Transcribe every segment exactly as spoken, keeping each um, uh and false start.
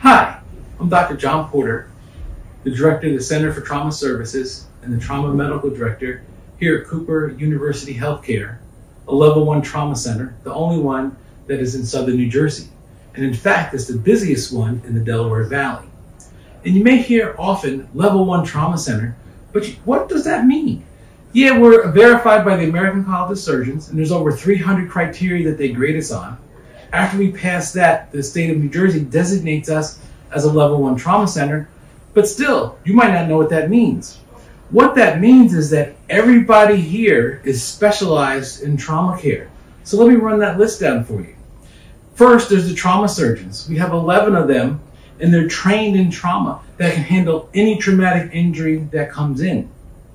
Hi, I'm Doctor John Porter, the Director of the Center for Trauma Services and the Trauma Medical Director here at Cooper University Healthcare, a level one trauma center, the only one that is in southern New Jersey. And in fact, it's the busiest one in the Delaware Valley. And you may hear often level one trauma center, but what does that mean? Yeah, we're verified by the American College of Surgeons, and there's over three hundred criteria that they grade us on. After we pass that, the state of New Jersey designates us as a level one trauma center, but still, you might not know what that means. What that means is that everybody here is specialized in trauma care. So let me run that list down for you. First, there's the trauma surgeons. We have eleven of them, and they're trained in trauma that can handle any traumatic injury that comes in.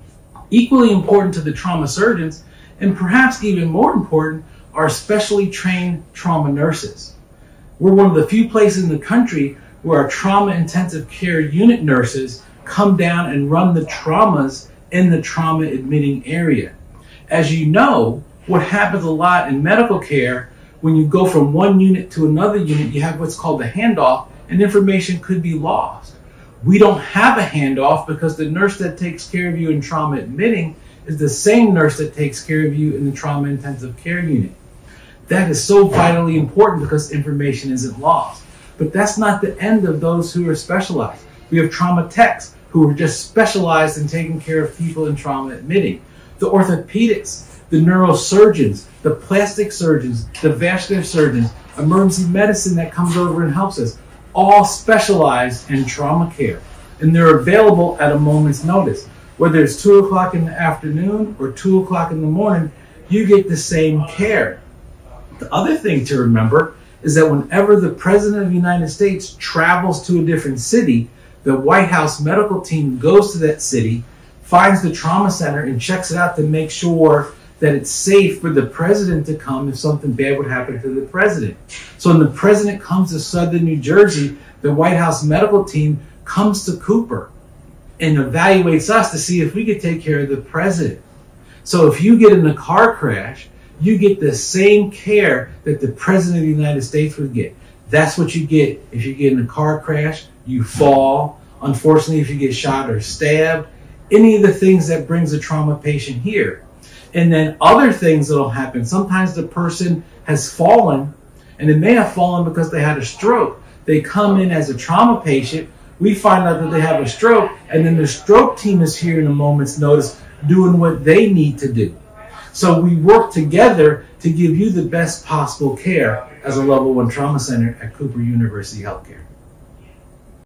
Equally important to the trauma surgeons, and perhaps even more important, are specially trained trauma nurses. We're one of the few places in the country where our trauma intensive care unit nurses come down and run the traumas in the trauma admitting area. As you know, what happens a lot in medical care, when you go from one unit to another unit, you have what's called the handoff, and information could be lost. We don't have a handoff because the nurse that takes care of you in trauma admitting is the same nurse that takes care of you in the trauma intensive care unit. That is so vitally important because information isn't lost. But that's not the end of those who are specialized. We have trauma techs who are just specialized in taking care of people in trauma admitting. The orthopedics, the neurosurgeons, the plastic surgeons, the vascular surgeons, emergency medicine that comes over and helps us, all specialize in trauma care. And they're available at a moment's notice. Whether it's two o'clock in the afternoon or two o'clock in the morning, you get the same care. The other thing to remember is that whenever the President of the United States travels to a different city, the White House medical team goes to that city, finds the trauma center, and checks it out to make sure that it's safe for the president to come if something bad would happen to the president. So when the president comes to southern New Jersey, the White House medical team comes to Cooper and evaluates us to see if we could take care of the president. So if you get in a car crash, you get the same care that the President of the United States would get. That's what you get if you get in a car crash, you fall. Unfortunately, if you get shot or stabbed, any of the things that brings a trauma patient here. And then other things that'll happen. Sometimes the person has fallen, and they may have fallen because they had a stroke. They come in as a trauma patient, we find out that they have a stroke, and then the stroke team is here in a moment's notice doing what they need to do. So we work together to give you the best possible care as a level one trauma center at Cooper University Healthcare.